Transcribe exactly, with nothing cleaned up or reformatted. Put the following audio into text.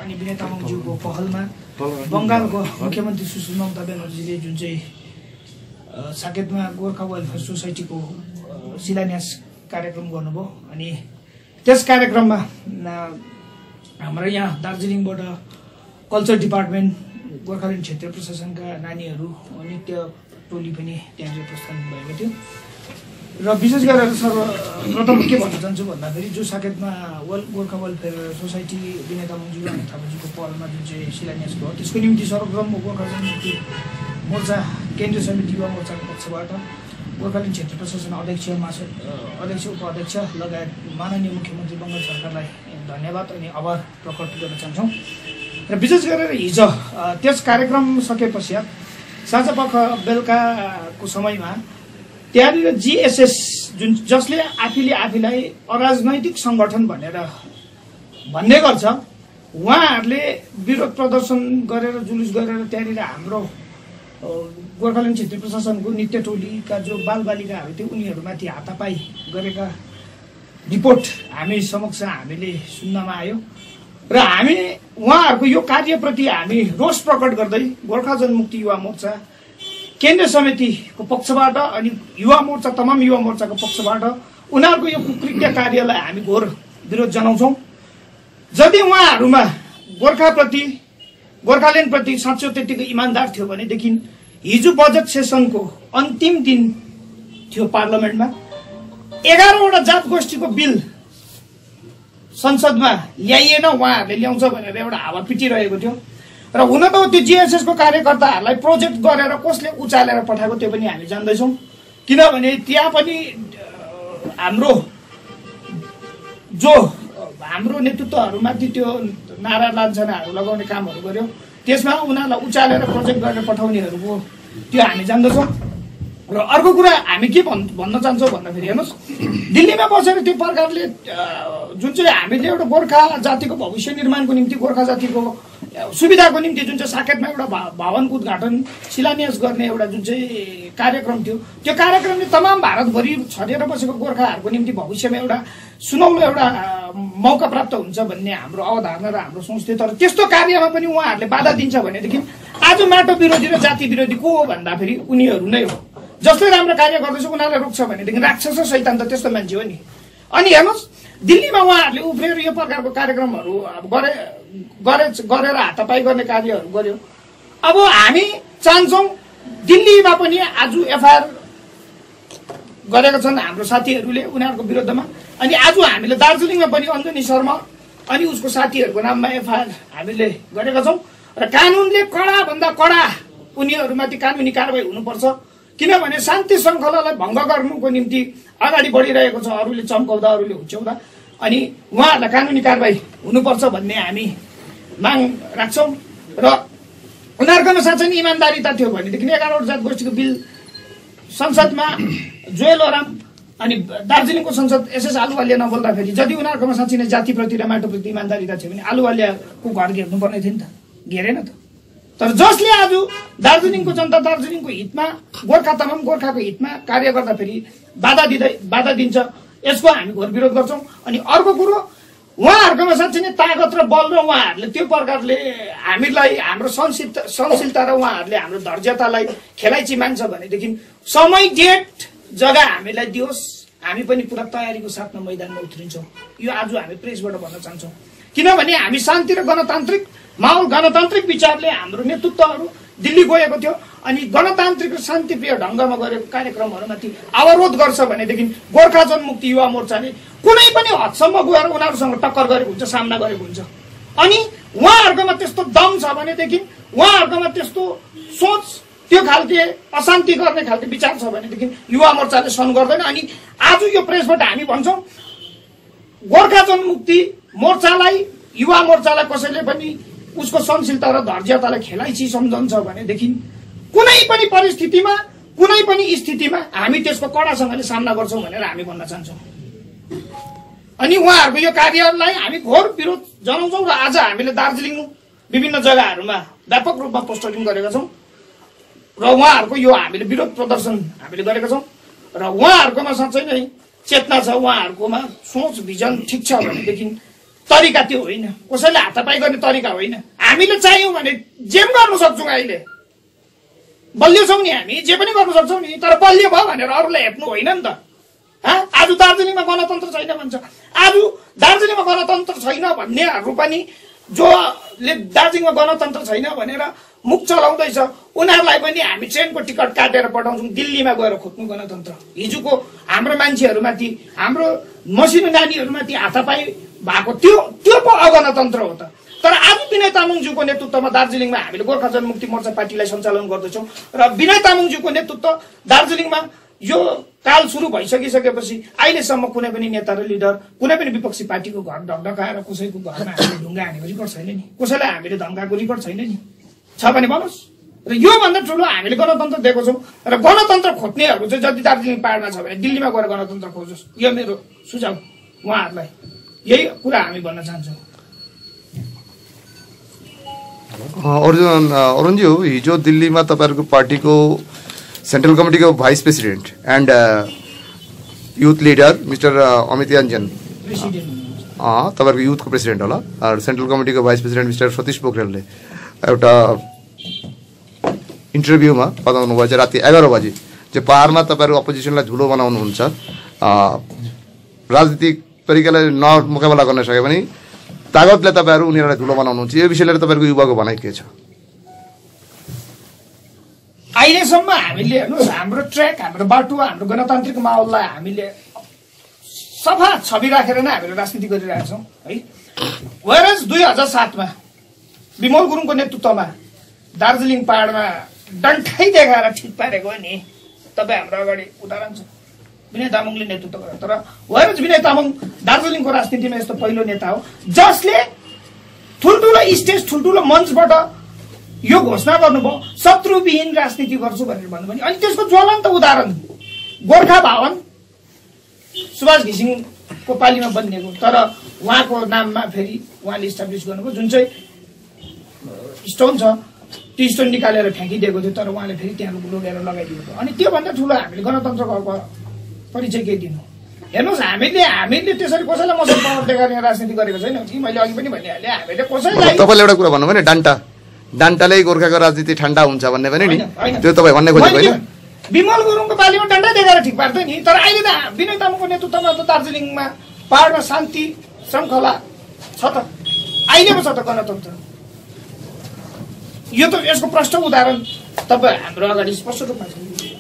अनि विनय तामाङज्यूको पहलमा बङ्गालको मुख्यमन्त्री सुश्री ममता ब्यानर्जीले जुन चाहिँ साकेतमा गोर्खा वेलफेयर सोसाइटीको शिलान्यास कार्यक्रम गर्नुभयो अनि त्यस कार्यक्रममा हाम्रो यहाँ दार्जिलिङबाट कल्चर डिपार्टमेन्ट गोर्खाल्यान्ड क्षेत्रीय प्रशासनका नानीहरू नृत्य टोली पनि त्यहाँ प्रस्थान भएको थियो र विशेष गरेर सर्वप्रथम के भन्न चाहन्छु भन्दाखेरि जो साकेतमा वेल गोर्खा वेलफेयर सोसाइटी विनय तामाङज्यू अनि थापाज्यूको पहलमा जुन चाहिँ शिलान्यास भयो त्यसको निम्ति सर्वप्रथम गोर्खा जनमुक्ति मोर्चा केन्द्रीय समिति युवा मोर्चाको पक्षबाट गोर्खाल्यान्ड क्षेत्र प्रशासन अध्यक्ष महासचिव अध्यक्ष उपाध्यक्ष लगायत माननीय मुख्यमन्त्री बङ्गाल सरकारलाई धन्यवाद अनि आभार प्रकट गर्न चाहन्छौँ र विशेष गरेर हिजो त्यस कार्यक्रम सके पश्चात साँझपख बेलुकाको समयमा त्यहाँनिर जिएसएस जुन जसले आफूले आफूलाई अराजनैतिक सङ्गठन भनेर भन्ने गर्छ उहाँहरूले विरोध प्रदर्शन गरेर जुलुस गरेर त्यहाँनिर हाम्रो गोर्खाल्यान्ड क्षेत्रीय प्रशासनको नृत्य टोलीका जो बालबालिकाहरू थियो उनीहरूमाथि हातापाई गरेका रिपोर्ट हामी समक्ष हामीले सुन्नमा आयो र हामी उहाँहरूको यो कार्यप्रति हामी रोष प्रकट गर्दै गोर्खा जनमुक्ति युवा मोर्चा केन्द्रीय समितिको पक्षबाट अनि युवा मोर्चा तमाम युवा मोर्चाको पक्षबाट उनीहरूको यो कुकृत्य कार्यलाई हामी घोर विरोध जनाउँछौँ यदि उहाँहरूमा गोर्खाप्रति गोर्खाल्यान्डप्रति साँचो त्यतिको इमान्दार थियो भनेदेखि हिजो बजेट सेसनको अन्तिम दिन थियो पार्लियामेन्टमा एघारवटा जात गोष्ठीको बिल संसदमा ल्याइएन उहाँहरूले ल्याउँछ भनेर एउटा हावा पिटिरहेको थियो र हुन त त्यो जिएसएसको कार्यकर्ताहरूलाई प्रोजेक्ट गरेर कसले उचालेर पठाएको त्यो पनि हामी जान्दैछौँ किनभने त्यहाँ पनि हाम्रो जो हाम्रो नेतृत्वहरूमाथि त्यो नारा लान्छनाहरू लगाउने कामहरू गर्यो त्यसमा उनीहरूलाई उचालेर प्रोजेक्ट गरेर पठाउनेहरूको त्यो हामी जान्दछौँ र अर्को कुरा हामी के भन् भन्न चाहन्छौँ भन्दाखेरि हेर्नुहोस् दिल्लीमा बसेर त्यो प्रकारले जुन चाहिँ हामीले एउटा गोर्खा जातिको भविष्य निर्माणको निम्ति गोर्खा जातिको सुविधाको निम्ति जुन चाहिँ साकेतमा एउटा भवनको उद्घाटन शिलान्यास गर्ने एउटा जुन चाहिँ कार्यक्रम थियो त्यो कार्यक्रमले तमाम भारतभरि छरेर बसेको गोर्खाहरूको निम्ति भविष्यमा एउटा सुनौलो एउटा मौका प्राप्त हुन्छ भन्ने हाम्रो अवधारणा र हाम्रो सोच थियो तर त्यस्तो कार्यमा पनि उहाँहरूले बाधा दिन्छ भनेदेखि आज माटो विरोधी र जाति विरोधी को हो भन्दाखेरि उनीहरू नै हो जसले राम्रो कार्य गर्दैछ उनीहरूलाई रोक्छ भनेदेखि राक्षस र शैतान त त्यस्तो मान्छे हो नि अनि हेर्नुहोस् दिल्लीमा उहाँहरूले उफ्रेर यो प्रकारको कार्यक्रमहरू अब गरे गरे गरेर हातापाई गर्ने कार्यहरू गर्यो अब हामी चाहन्छौँ दिल्लीमा पनि आज एफआइआर गरेका छन् हाम्रो साथीहरूले उनीहरूको विरुद्धमा अनि आज हामीले दार्जिलिङमा पनि अञ्जनी शर्मा अनि उसको साथीहरूको नाममा एफआइआर हामीले गरेका छौँ र कानुनले कडा भन्दा कडा उनीहरूमाथि कानुनी कारबाही हुनुपर्छ किनभने शान्ति श्रृङ्खलालाई भङ्ग गर्नुको निम्ति अगाडि बढिरहेको छ अरूले चम्काउँदा अरूले हुच्याउँदा अनि उहाँहरूलाई कानुनी कारबाही हुनुपर्छ भन्ने हामी माग राख्छौँ र उनीहरूकोमा साँच्चै नै इमान्दारिता थियो भनेदेखि एघारवटा जात गोष्ठीको बिल संसदमा जोएल ओराम अनि दार्जिलिङको संसद एसएस आलुवालिया नबोल्दाखेरि यदि उनीहरूकोमा साँच्चै नै जातिप्रति र माटोप्रति इमान्दारिता थियो भने आलुवालियाको घर घेर्नुपर्ने थियो नि त घेरेन त तर जसले आज दार्जिलिङको जनता दार्जिलिङको हितमा गोर्खा तमाम गोर्खाको हितमा कार्य गर्दाखेरि बाधा दिँदै बाधा दिन्छ यसको हामी घोर विरोध गर्छौँ अनि अर्को कुरो उहाँहरूकोमा साँच्चै नै तागत र बल र उहाँहरूले त्यो प्रकारले हामीलाई हाम्रो संसित संशीलता र उहाँहरूले हाम्रो धैर्यतालाई खेलाइची मान्छ भनेदेखि समय डेट जग्गा हामीलाई दियोस् हामी पनि पुरा तयारीको साथमा मैदानमा उत्रिन्छौँ यो आज हामी प्रेसबाट भन्न चाहन्छौँ किनभने हामी शान्ति र गणतान्त्रिक माहौल गणतान्त्रिक विचारले हाम्रो नेतृत्वहरू दिल्ली गएको थियो अनि गणतान्त्रिक र शान्तिप्रिय ढङ्गमा गरेको कार्यक्रमहरूमाथि अवरोध गर्छ भनेदेखि गोर्खा जनमुक्ति युवा मोर्चाले कुनै पनि हदसम्म गएर उनीहरूसँग टक्कर गरेको हुन्छ सामना गरेको हुन्छ अनि उहाँहरूकोमा त्यस्तो दम छ भनेदेखि उहाँहरूकोमा त्यस्तो सोच त्यो खालके अशान्ति गर्ने खालको विचार छ भनेदेखि युवा मोर्चाले सहन गर्दैन अनि आज यो प्रेसबाट हामी भन्छौँ गोर्खा जनमुक्ति मोर्चालाई युवा मोर्चालाई कसैले पनि उसको सहनशीलता र धैर्यतालाई खेलाइची सम्झन्छ भनेदेखि कुनै पनि परिस्थितिमा कुनै पनि स्थितिमा हामी त्यसको कडासँगले सामना गर्छौँ भनेर हामी भन्न चाहन्छौँ अनि उहाँहरूको यो कार्यलाई हामी घोर विरोध जनाउँछौँ र आज हामीले दार्जिलिङ विभिन्न जग्गाहरूमा व्यापक रूपमा पोस्टरिङ गरेका छौँ र उहाँहरूको यो हामीले विरोध प्रदर्शन हामीले गरेका छौँ र उहाँहरूकोमा साँच्चै नै चेतना छ उहाँहरूकोमा सोच भिजन ठिक छ भनेदेखि तरिका त्यो होइन, कसैले हातापाई गर्ने तरिका होइन। हामीले चाहियौँ भने जे पनि गर्न सक्छौँ, अहिले बलियो छौँ नि हामी, जे पनि गर्न सक्छौँ नि, तर बलियो भयो भनेर अरूलाई हेप्नु होइन नि त। आज दार्जिलिङमा गणतन्त्र छैन भन्छ, आज दार्जिलिङमा गणतन्त्र छैन भन्नेहरू पनि जोले दार्जिलिङमा गणतन्त्र छैन भनेर मुख चलाउँदैछ उनीहरूलाई पनि हामी ट्रेनको टिकट काटेर पठाउँछौँ दिल्लीमा गएर खोज्नु गणतन्त्र। हिजोको हाम्रो मान्छेहरूमाथि, हाम्रो मसिनो नानीहरूमाथि हातापाई भएको त्यो त्यो पो अगणतन्त्र हो त। तर आज विनय तामाङज्यूको नेतृत्वमा दार्जिलिङमा हामीले गोर्खा जनमुक्ति मोर्चा पार्टीलाई सञ्चालन गर्दैछौँ र विनय तामाङज्यूको नेतृत्व दार्जिलिङमा यो काल सुरु भइसकिसकेपछि अहिलेसम्म कुनै पनि नेता र लिडर कुनै पनि विपक्षी पार्टीको घर ढकढकाएर कसैको घरमा हामीले ढुङ्गा हानेको रेकर्ड छैन नि, कसैलाई हामीले धम्काएको रेकर्ड छैन नि। छ भने भन्नुहोस्। र योभन्दा ठुलो हामीले गणतन्त्र दिएको छौँ र गणतन्त्र खोज्नेहरू चाहिँ जति दार्जिलिङ पाहाडमा छ भने दिल्लीमा गएर गणतन्त्र खोजोस्, यो मेरो सुझाव उहाँहरूलाई। यही कुरा हामी भन्न चाहन्छौँ। अर्जुन अरुणजी हो, हिजो दिल्लीमा तपाईँहरूको पार्टीको सेन्ट्रल कमिटीको vice president and youth leader mister Amit Yanjan, तपाईँहरूको युथको प्रेसिडेन्ट होला, सेन्ट्रल कमिटीको भाइस प्रेसिडेन्ट मिस्टर सतीश पोखरेलले एउटा इन्टरभ्यूमा बताउनु भयो चाहिँ राति एघार बजी चाहिँ पाहाडमा तपाईँहरू अपोजिसनलाई धुलो बनाउनुहुन्छ, राजनीतिक तरिकाले नमुकाबला गर्न सक्यो भने तागतले तपाईँहरू उनीहरूलाई धुलो बनाउनुहुन्छ। यो विषय लिएर तपाईँहरूको युवाको भनाइ के छ? अहिलेसम्म हामीले हेर्नुहोस्, हाम्रो ट्र्याक, हाम्रो बाटो, हाम्रो गणतान्त्रिक माहौललाई हामीले सफा छवि राखेर नै हामीले राजनीति गरिरहेका छौँ है। वेरज दुई हजार सातमा विमल गुरुङको नेतृत्वमा दार्जिलिङ पाहाडमा डन्ठाइ देखाएर ठिक पारेको नि तपाईँ हाम्रो अगाडि उदाहरण छ, विनय तामाङले नेतृत्व गर्यो। तर वेरज विनय तामाङ दार्जिलिङको राजनीतिमा यस्तो पहिलो नेता हो जसले ठुल्ठुलो स्टेज, ठुल्ठुलो मञ्चबाट यो घोषणा गर्नुभयो शत्रुविहीन राजनीति गर्छु भनेर भन्नुभयो। अनि त्यसको ज्वलन्त उदाहरण गोर्खा भवन सुभाष घिसिङको पालीमा बनिएको, तर उहाँको नाममा फेरि उहाँले इस्टाब्लिस गर्नुभयो जुन चाहिँ स्टोन छ त्यो स्टोन निकालेर फ्याँकिदिएको थियो, तर उहाँले फेरि त्यहाँ लगेर लगाइदिएको थियो। अनि त्योभन्दा ठुलो हामीले गणतन्त्रको परिचय के दिनु? हेर्नुहोस्, हामीले हामीले त्यसरी कसैलाई मसल पावर देखाएर राजनीति गरेको छैन कि मैले अघि पनि भनिहालेँ। हामीले कसैलाई तपाईँले एउटा कुरा भन्नुभयो नि, डान्टा डान्टाले गोर्खाको राजनीति ठन्डा हुन्छ भन्ने पनि नि, त्यो तपाईँ भन्ने खोजेको होइन? विमल गुरुङको पालीमा डन्डा देखाएर ठिक पार्थ्यो नि, तर अहिले त विनय तामाङको नेतृत्वमा त दार्जिलिङमा पाहाडमा शान्ति श्रृङ्खला छ त, अहिले पो छ त गणतन्त्र। यो त यसको प्रष्ट उदाहरण तपाईँ हाम्रो अगाडि स्पष्ट रूपमा छ।